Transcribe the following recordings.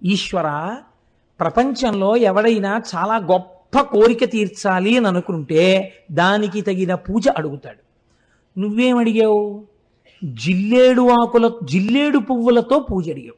ఈశ్వర, ప్రపంచంలో ఎవడైనా చాలా గొప్ప కోరిక తీర్చాలి అని అనుకుంటే దానికి తగిన పూజ అడుగుతాడు. నువ్వేమడిగావు? జిల్లేడు పువ్వులతో పూజ అడిగావు.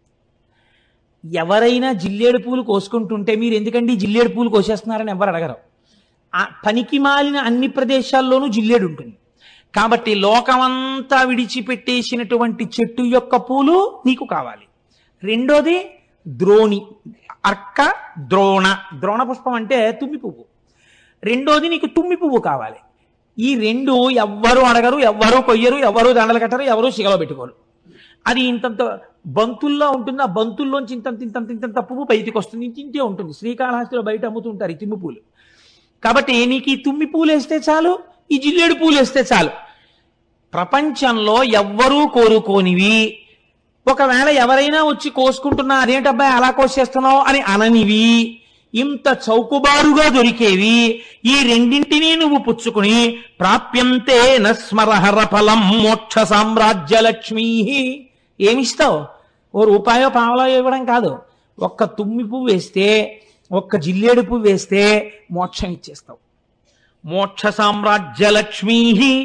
ఎవరైనా జిల్లేడు పూలు కోసుకుంటుంటే మీరు ఎందుకండి జిల్లేడు పూలు కోసేస్తున్నారని ఎవరు అడగరు. ఆ పనికి మాలిన అన్ని ప్రదేశాల్లోనూ జిల్లేడు ఉంటుంది కాబట్టి లోకమంతా విడిచిపెట్టేసినటువంటి చెట్టు యొక్క పూలు నీకు కావాలి. రెండోది ద్రోణి, అర్క, ద్రోణ పుష్పం అంటే తుమ్మి పువ్వు. రెండోది నీకు తుమ్మి పువ్వు కావాలి. ఈ రెండు ఎవ్వరూ అడగరు, ఎవ్వరూ కొయ్యరు, ఎవరూ దండలు కట్టరు, ఎవరూ సిగలో పెట్టుకోరు. అది ఇంతంత బంతుల్లో ఉంటుంది. ఆ బంతుల్లోంచి ఇంతంత పువ్వు బయటికి వస్తుంది, ఇంతే ఉంటుంది. శ్రీకాళహస్తిలో బయట అమ్ముతుంటారు ఈ తుమ్మి పూలు. కాబట్టి నీకు ఈ తుమ్మి పూలు వేస్తే చాలు, ఈ జిల్లేడు పూలు వేస్తే చాలు. ప్రపంచంలో ఎవ్వరూ కోరుకోనివి, ఒకవేళ ఎవరైనా వచ్చి కోసుకుంటున్నా అదేంటబ్బాయి అలా కోసేస్తున్నావు అని అననివి, ఇంత చౌకుబారుగా దొరికేవి ఈ రెండింటినీ నువ్వు పుచ్చుకుని ప్రాప్యంతే నస్మరహర ఫలం మోక్ష సామ్రాజ్య లక్ష్మీ. ఏమిస్తావు? ఓ రూపాయో పావలో ఇవ్వడం కాదు, ఒక్క తుమ్మి పువ్వు వేస్తే, ఒక్క జిల్లేడు పువ్వు వేస్తే మోక్షం ఇచ్చేస్తావు. మోక్ష సామ్రాజ్య లక్ష్మీ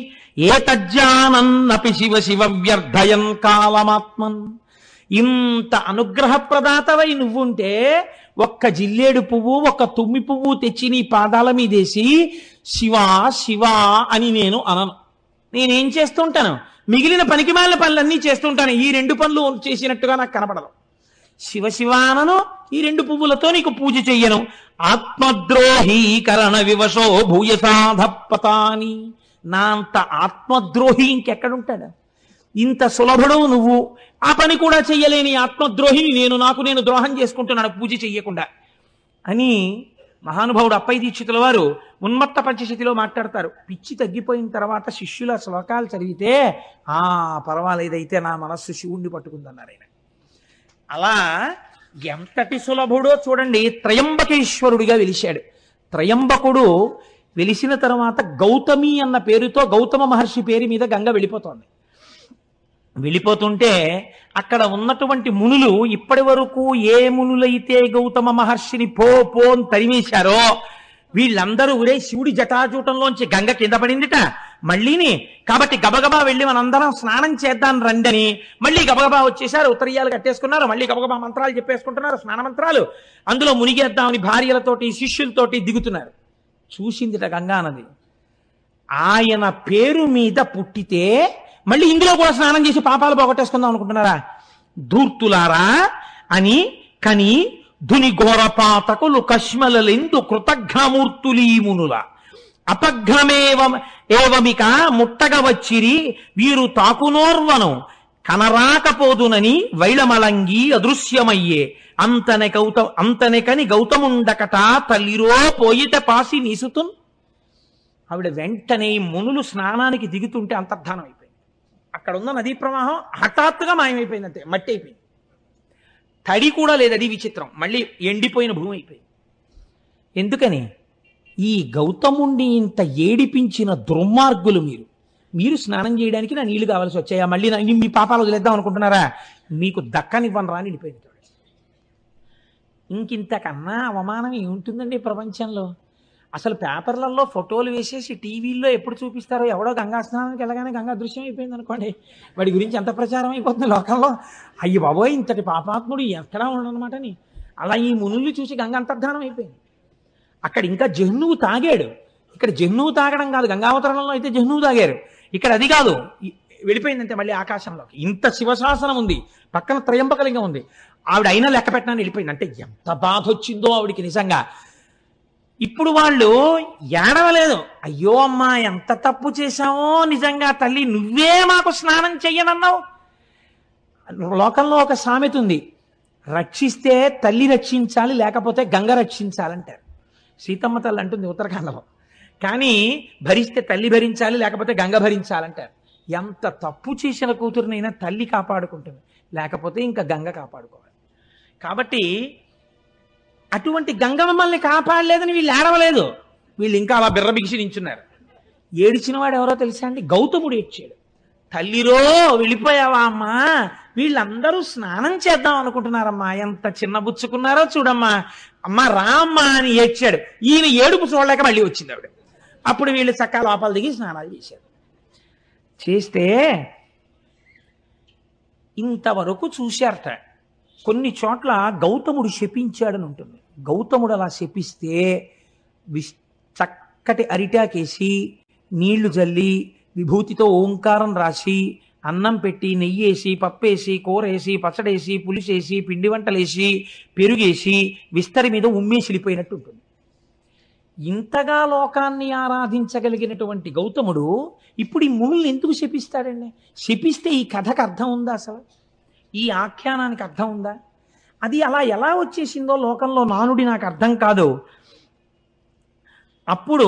ఏతజ్జానన్నపి శివ శివ వ్యర్థయన్ కాలమాత్మన్. ఇంత అనుగ్రహ ప్రదాతవై నువ్వుంటే ఒక్క జిల్లేడు పువ్వు, ఒక్క తుమ్మి పువ్వు తెచ్చి నీ పాదాల మీదేసి శివా శివా అని నేను అనను. నేనేం చేస్తుంటాను? మిగిలిన పనికిమాలిన పనులన్నీ చేస్తుంటాను. ఈ రెండు పనులు చేసినట్టుగా నాకు కనపడదు. శివ శివానను, ఈ రెండు పువ్వులతో నీకు పూజ చెయ్యను. ఆత్మద్రోహీకరణ వివశో భూయసాధపతాని. నా అంత ఆత్మద్రోహి ఇంకెక్కడుంటాడు? ఇంత సులభుడు నువ్వు, ఆ పని కూడా చెయ్యలేని ఆత్మద్రోహిని నేను, నాకు నేను ద్రోహం చేసుకుంటున్నాను పూజ చెయ్యకుండా అని మహానుభావుడు అప్పయ్య దీక్షితుల వారు ఉన్మత్త పంచశతిలో మాట్లాడతారు. పిచ్చి తగ్గిపోయిన తర్వాత శిష్యుల శ్లోకాలు చదివితే పర్వాలేదైతే నా మనస్సు శివుణ్ణి పట్టుకుందన్నారు ఆయన. అలా ఎంతటి సులభుడో చూడండి. త్రయంబకేశ్వరుడిగా వెలిశాడు. త్రయంబకుడు వెలిసిన తర్వాత గౌతమి అన్న పేరుతో గౌతమ మహర్షి పేరు మీద గంగ వెళ్ళిపోతోంది. వెళ్ళిపోతుంటే అక్కడ ఉన్నటువంటి మునులు, ఇప్పటి వరకు ఏ మునులైతే గౌతమ మహర్షిని పో అని తరిమేశారో వీళ్ళందరూ ఒరే శివుడి జటాజూటంలోంచి గంగ కింద పడిందిట మళ్ళీని, కాబట్టి గబగబా వెళ్ళి మనందరం స్నానం చేద్దాం రండని మళ్ళీ గబగబా వచ్చేసారు. ఉత్తరీయాలు కట్టేసుకున్నారు, మళ్ళీ గబగబా మంత్రాలు చెప్పేసుకుంటున్నారు, స్నాన మంత్రాలు. అందులో మునిగేద్దామని భార్యలతోటి శిష్యులతోటి దిగుతున్నారు. చూసిందిట గంగా నది. ఆయన పేరు మీద పుట్టితే మళ్ళీ ఇందులో కూడా స్నానం చేసి పాపాలు పోగొట్టేసుకుందాం అనుకుంటున్నారా? ధూర్తులారా అని కని ధుని ఘోరపాతకులు కష్మలలెందు కృతఘ్నమూర్తులీమునుల అపఘ్నమేవమిక ముట్టగ వచ్చిరి వీరు తాకునోర్వను కనరాకపోదునని వైళమలంగి అదృశ్యమయ్యే అంతనెకని గౌతముండకట తల్లిరో పోయిట పాసి నీసుతున్. ఆవిడ వెంటనే మునులు స్నానానికి దిగుతుంటే అంతర్ధానం అయిపోయింది. అక్కడ ఉన్న నదీ ప్రవాహం హఠాత్తుగా మాయమైపోయింది, అంతే మట్టి అయిపోయింది. తడి కూడా లేదు, అది విచిత్రం. మళ్ళీ ఎండిపోయిన భూమి అయిపోయింది. ఎందుకని? ఈ గౌతముణ్ణి ఇంత ఏడిపించిన దుర్మార్గులు మీరు స్నానం చేయడానికి నా నీళ్లు కావాల్సి వచ్చాయా? మళ్ళీ మీ పాపాలు వదిలేద్దాం అనుకుంటున్నారా? మీకు దక్కనివ్వను రా నిలిపోయింది. ఇంకింతకన్నా అవమానం ఏముంటుందండి ప్రపంచంలో? అసలు పేపర్లలో ఫోటోలు వేసేసి టీవీల్లో ఎప్పుడు చూపిస్తారో, ఎవడో గంగా స్నానానికి వెళ్ళగానే గంగా దృశ్యం అయిపోయింది అనుకోండి, వాడి గురించి ఎంత ప్రచారం అయిపోతుంది లోకంలో. అయ్యి బాబోయ్ ఇంతటి పాపాత్ముడు ఎక్కడా ఉండనమాట అని. అలా ఈ మునుల్ని చూసి గంగ అంతర్ధానం అయిపోయింది. అక్కడ ఇంకా జహ్నువు తాగాడు. ఇక్కడ జహ్నువు తాగడం కాదు, గంగావతరణంలో అయితే జహ్నువు తాగారు, ఇక్కడ అది కాదు. వెళ్ళిపోయిందంటే మళ్ళీ ఆకాశంలోకి. ఇంత శివశాసనం ఉంది, పక్కన త్రయంబకలింగం ఉంది, ఆవిడ అయినా లెక్క పెట్టినా వెళ్ళిపోయింది. అంటే ఎంత బాధ వచ్చిందో ఆవిడికి నిజంగా. ఇప్పుడు వాళ్ళు ఏడవలేదు, అయ్యో అమ్మా ఎంత తప్పు చేశామో, నిజంగా తల్లి నువ్వే మాకు స్నానం చెయ్యనన్నావు. లోకంలో ఒక సామెత ఉంది, రక్షిస్తే తల్లి రక్షించాలి, లేకపోతే గంగ రక్షించాలంటారు. సీతమ్మ తల్లి అంటుంది ఉత్తరాఖండలో. కానీ భరిస్తే తల్లి భరించాలి, లేకపోతే గంగ భరించాలంటారు. ఎంత తప్పు చేసిన కూతురునైనా తల్లి కాపాడుకుంటుంది, లేకపోతే ఇంకా గంగ కాపాడుకోవాలి. కాబట్టి అటువంటి గంగ మమ్మల్ని కాపాడలేదని వీళ్ళు ఏడవలేదు, వీళ్ళు ఇంకా అలా బిర్రబిగిసి నించున్నారు. ఏడిచిన వాడు ఎవరో తెలుసా అండి? గౌతముడు ఏడ్చాడు. తల్లిరో వెళ్ళిపోయావా అమ్మా, వీళ్ళందరూ స్నానం చేద్దాం అనుకుంటున్నారమ్మా, ఎంత చిన్నబుచ్చుకున్నారో చూడమ్మా, అమ్మ రామ్మా అని ఏడ్చాడు. ఈయన ఏడుపు చూడలేక మళ్ళీ వచ్చింది ఆవిడ. అప్పుడు వీళ్ళు చక్కా లోపల దిగి స్నానాలు చేశారు. చేస్తే ఇంతవరకు చూశారట. కొన్ని చోట్ల గౌతముడు శపించాడని ఉంటుంది. గౌతముడు అలా శపిస్తే చక్కటి అరిటాకేసి నీళ్లు జల్లి విభూతితో ఓంకారం రాసి అన్నం పెట్టి నెయ్యేసి పప్పేసి కూరేసి పచ్చడేసి పులిసేసి పిండి వంటలేసి పెరుగేసి విస్తరి మీద ఉమ్మేసిలిపోయినట్టు ఉంటుంది. ఇంతగా లోకాన్ని ఆరాధించగలిగినటువంటి గౌతముడు ఇప్పుడు ఈ మునుల్ని ఎందుకు శపిస్తాడండి? శపిస్తే ఈ కథకు అర్థం ఉందా? అసలు ఈ ఆఖ్యానానికి అర్థం ఉందా? అది అలా ఎలా వచ్చేసిందో లోకంలో నానుడి నాకు అర్థం కాదు. అప్పుడు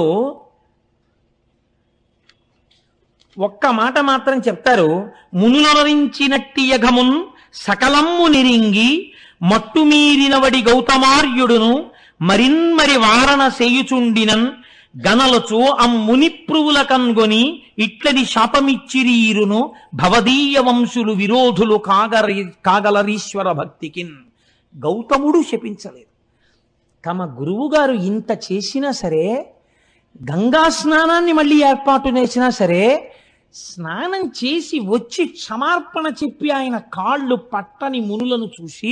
ఒక్క మాట మాత్రం చెప్తారు. మునులరించినట్టి యఘమున్ సకలమ్ము నిరింగి మట్టుమీరినవడి గౌతమార్యుడును మరిన్మరి వారణ సేయుచుండినన్ గనలచు అమ్ముని ప్రువుల కన్గొని ఇట్లని శాపమిచ్చిరీరును భవదీయ వంశులు విరోధులు కాగలరీశ్వర భక్తికిన్. గౌతముడు శపించలేదు. తమ గురువుగారు ఇంత చేసినా సరే, గంగా స్నానాన్ని మళ్ళీ ఏర్పాటు చేసినా సరే, స్నానం చేసి వచ్చి క్షమార్పణ చెప్పి ఆయన కాళ్ళు పట్టని మునులను చూసి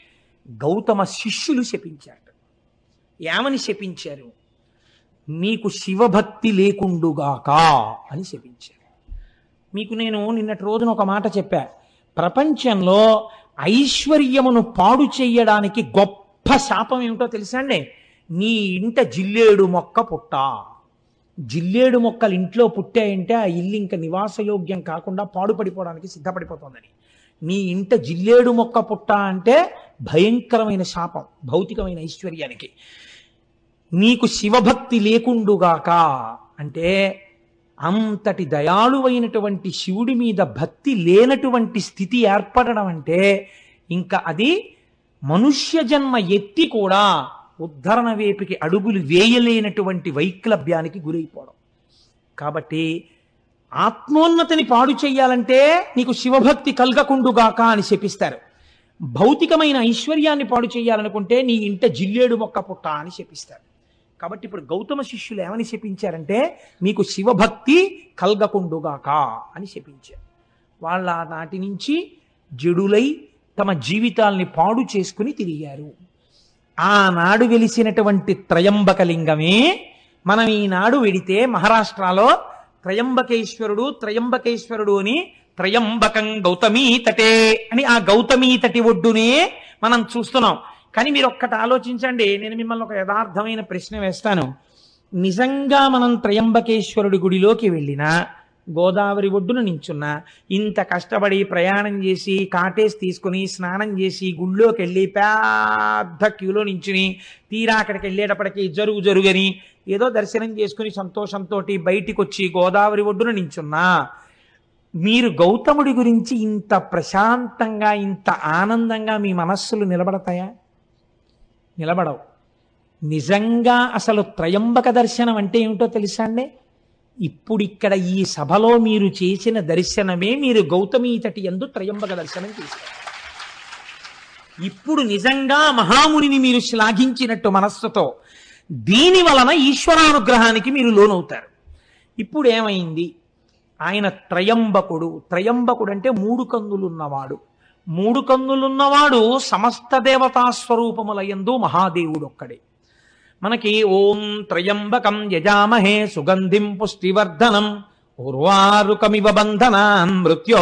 గౌతమ శిష్యులు శపించారు. ఏమని శపించారు? మీకు శివభక్తి లేకుండుగాక అని శపించారు. మీకు నేను నిన్నటి రోజున ఒక మాట చెప్పా. ప్రపంచంలో ఐశ్వర్యమును పాడు చెయ్యడానికి గొప్ప శాపం ఏమిటో తెలుసా అండి? నీ ఇంట జిల్లేడు మొక్క పుట్ట. జిల్లేడు మొక్కలు ఇంట్లో పుట్టాయంటే ఆ ఇల్లు ఇంకా నివాసయోగ్యం కాకుండా పాడుపడిపోవడానికి సిద్ధపడిపోతుందని. నీ ఇంట జిల్లేడు మొక్క పుట్ట అంటే భయంకరమైన శాపం భౌతికమైన ఐశ్వర్యానికి. నీకు శివభక్తి లేకుండుగాక అంటే అంతటి దయాళువైనటువంటి శివుడి మీద భక్తి లేనటువంటి స్థితి ఏర్పడడం అంటే ఇంకా అది మనుష్య జన్మ ఎత్తి కూడా ఉద్ధరణ వేపికి అడుగులు వేయలేనటువంటి వైక్లభ్యానికి గురైపోవడం. కాబట్టి ఆత్మోన్నతిని పాడు చెయ్యాలంటే నీకు శివభక్తి కలగకుండుగాక అని శపిస్తారు. భౌతికమైన ఐశ్వర్యాన్ని పాడు చేయాలనుకుంటే నీ ఇంట జిల్లేడు మొక్క పుట్ట అని శపిస్తారు. కాబట్టి ఇప్పుడు గౌతమ శిష్యులు ఏమని శపించారంటే మీకు శివభక్తి కలగకుండుగాక అని శపించారు. వాళ్ళ నాటి నుంచి జడులై తమ జీవితాల్ని పాడు చేసుకుని తిరిగారు. ఆనాడు వెలిసినటువంటి త్రయంబకలింగమే మనం ఈనాడు వెడితే మహారాష్ట్రలో త్రయంబకేశ్వరుడు అని త్రయంబకం గౌతమీ తటే అని ఆ గౌతమీ తటి ఒడ్డునే మనం చూస్తున్నాం. కానీ మీరు ఒక్కటి ఆలోచించండి. నేను మిమ్మల్ని ఒక యథార్థమైన ప్రశ్న వేస్తాను. నిజంగా మనం త్రయంబకేశ్వరుడి గుడిలోకి వెళ్ళినా, గోదావరి ఒడ్డున నించున్నా, ఇంత కష్టపడి ప్రయాణం చేసి కాటేసి తీసుకుని స్నానం చేసి గుళ్ళోకి వెళ్ళి పెద్ద క్యూలో నించుని తీరా అక్కడికి వెళ్ళేటప్పటికి జరుగని ఏదో దర్శనం చేసుకుని సంతోషంతో బయటికి వచ్చి గోదావరి ఒడ్డున నించున్నా, మీరు గౌతముడి గురించి ఇంత ప్రశాంతంగా ఇంత ఆనందంగా మీ మనస్సులు నిలబడతాయా? నిలబడవు. నిజంగా అసలు త్రయంబక దర్శనం అంటే ఏమిటో తెలుసా అండి? ఇప్పుడు ఇక్కడ ఈ సభలో మీరు చేసిన దర్శనమే మీరు గౌతమీ తటి యందు త్రయంబక దర్శనం చేశారు. ఇప్పుడు నిజంగా మహామునిని మీరు శ్లాఘించినట్టు మనస్సుతో దీని వలన ఈశ్వరానుగ్రహానికి మీరు లోనవుతారు. ఇప్పుడు ఏమైంది? ఆయన త్రయంబకుడు. త్రయంబకుడు అంటే మూడు కన్నులున్నవాడు. మూడు కన్నులున్నవాడు సమస్త దేవతా స్వరూపములయందు మహాదేవుడు ఒక్కడే. మనకి ఓం త్రయంబకం యజామహే సుగంధిం పుష్టివర్ధనం ఉర్వారుకమివ బంధనాన్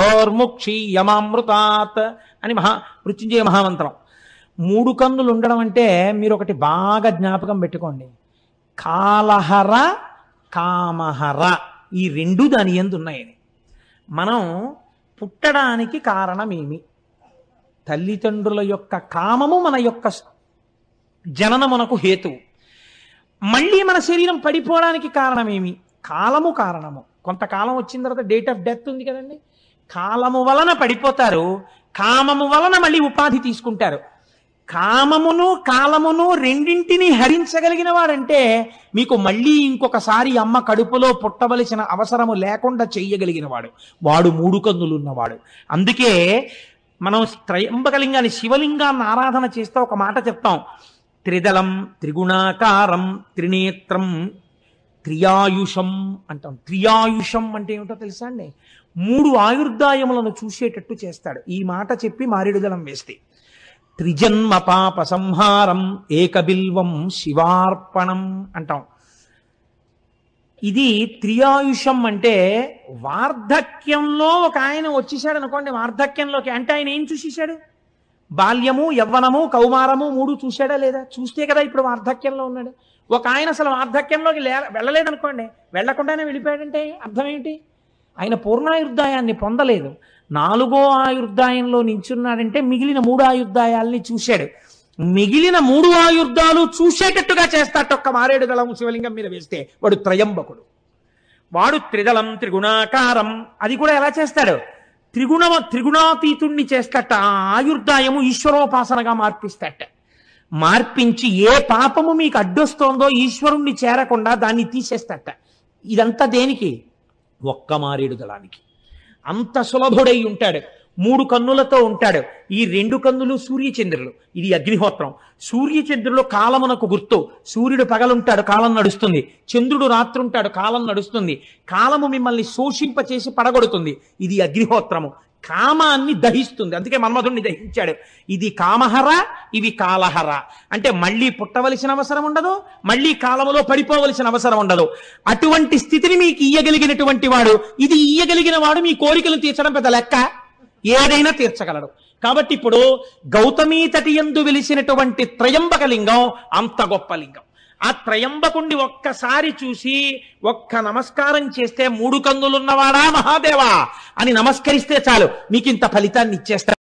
మృత్యోర్ముక్షీయమామృతాత్ అని మృత్యుంజయ మహామంత్రం. మూడు కన్నులు ఉండడం అంటే మీరు ఒకటి బాగా జ్ఞాపకం పెట్టుకోండి. కాలహర కామహర ఈ రెండు దాని యందు ఉన్నాయని. మనం పుట్టడానికి కారణమేమి? తల్లిదండ్రుల యొక్క కామము మన యొక్క జననమునకు హేతువు. మళ్ళీ మన శరీరం పడిపోవడానికి కారణమేమి? కాలము కారణము. కొంతకాలం వచ్చిన తర్వాత డేట్ ఆఫ్ డెత్ ఉంది కదండి. కాలము వలన పడిపోతారు, కామము వలన మళ్ళీ ఉపాధి తీసుకుంటారు. కామమును కాలమును రెండింటినీ హరించగలిగిన వాడంటే మీకు మళ్ళీ ఇంకొకసారి అమ్మ కడుపులో పుట్టవలసిన అవసరము లేకుండా చెయ్యగలిగిన వాడు, వాడు 3 కన్నులు ఉన్నవాడు. అందుకే మనం త్రయంబకలింగాన్ని శివలింగాన్ని ఆరాధన చేస్తే ఒక మాట చెప్తాం, త్రిదళం త్రిగుణాకారం త్రినేత్రం త్రియాయుషం అంటాం. త్రియాయుషం అంటే ఏమిటో తెలుసా అండి? 3 ఆయుర్దాయములను చూసేటట్టు చేస్తాడు. ఈ మాట చెప్పి మారేడు దళం వేస్తే త్రిజన్మ పాప సంహారం ఏకబిల్వం శివార్పణం అంటాం. ఇది త్రియాయుషం అంటే వార్ధక్యంలో ఒక ఆయన వచ్చేసాడు అనుకోండి, వార్ధక్యంలోకి అంటే ఆయన ఏం చూసేశాడు? బాల్యము, యవ్వనము, కౌమారము 3 చూశాడా లేదా? చూస్తే కదా ఇప్పుడు వార్ధక్యంలో ఉన్నాడు. ఒక ఆయన అసలు వార్ధక్యంలోకి వెళ్ళలేదనుకోండి, వెళ్లకుండానే వెళ్ళిపోయాడంటే అర్థం ఏంటి? ఆయన పూర్ణాయుర్దాయాన్ని పొందలేదు. 4వ ఆయుర్దాయంలో నించున్నాడంటే మిగిలిన 3 ఆయుర్దాయాల్ని చూశాడు. మిగిలిన 3 ఆయుర్దాలు చూసేటట్టుగా చేస్తాట ఒక్క మారేడు దళం శివలింగం మీద వేస్తే వాడు త్రయంబకుడు. వాడు త్రిదళం త్రిగుణాకారం, అది కూడా ఎలా చేస్తాడు? త్రిగుణాతీతుణ్ణి చేస్తాట. ఆ ఆయుర్దాయము ఈశ్వరోపాసనగా మార్పిస్తాట. మార్పించి ఏ పాపము మీకు అడ్డొస్తోందో ఈశ్వరుణ్ణి చేరకుండా దాన్ని తీసేస్తాట. ఇదంతా దేనికి? ఒక్క మారేడు దళానికి. అంత సులభుడై ఉంటాడు. 3 కన్నులతో ఉంటాడు. ఈ 2 కన్నులు సూర్యచంద్రులు, ఇది అగ్నిహోత్రం. సూర్యచంద్రులు కాలమునకు గుర్తు. సూర్యుడు పగలుంటాడు, కాలం నడుస్తుంది. చంద్రుడు రాత్రుంటాడు, కాలం నడుస్తుంది. కాలము మిమ్మల్ని శోషింపచేసి పడగొడుతుంది. ఇది అగ్నిహోత్రము. కామాన్ని దహిస్తుంది. అందుకే మన్మధుణ్ణి దహించాడు. ఇది కామహర, ఇవి కాలహర. అంటే మళ్ళీ పుట్టవలసిన అవసరం ఉండదు, మళ్ళీ కాలములో పడిపోవలసిన అవసరం ఉండదు. అటువంటి స్థితిని మీకు ఇయ్యగలిగినటువంటి వాడు, ఇది ఇయ్యగలిగిన వాడు మీ కోరికలు తీర్చడం పెద్ద లెక్క, ఏదైనా తీర్చగలడు. కాబట్టి ఇప్పుడు గౌతమీ తటి యందు వెలిసినటువంటి త్రయంబకలింగం అంత గొప్ప లింగం. ఆ త్రయంబకుణ్ణి ఒక్కసారి చూసి ఒక్క నమస్కారం చేస్తే 3 కన్నులున్నవాడా మహాదేవా అని నమస్కరిస్తే చాలు, మీకు ఇంత ఫలితాన్ని ఇచ్చేస్తారు.